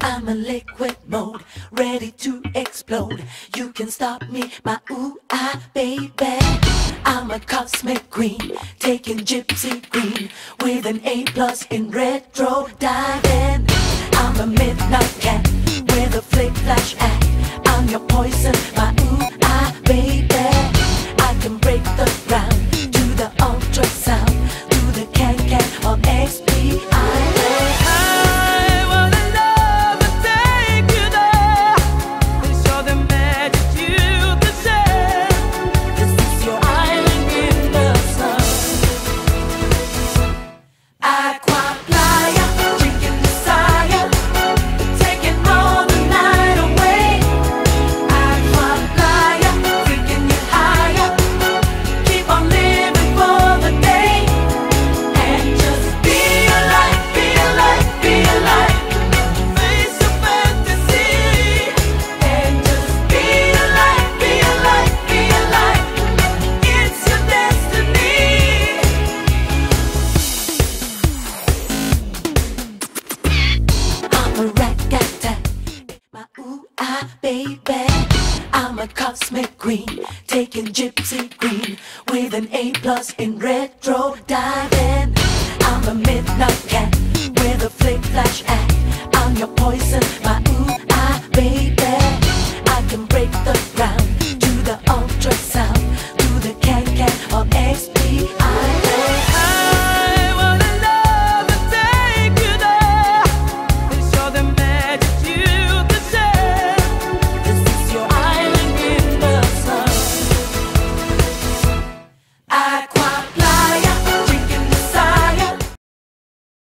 I'm a liquid mode, ready to explode. You can stop me, my ooh-ah, baby. I'm a cosmic queen, taking gypsy green, with an A+ in retro diving. I'm a midnight cat, with a flick flash act. I'm your poison, my ooh-ah, baby. I can break the ground, to the ultrasound, to the can-can of SPI. Aqua Playa, drinking desire, taking all the night away. Aqua Playa, freaking you higher, keep on living for the day, and just be alive, be alive, be alive. Face your fantasy, and just be alive, be alive, be alive. It's your destiny. I'm a rat-cat-tat, my ooh-ah, baby. I'm a cosmic queen, taking gypsy green, with an A+ in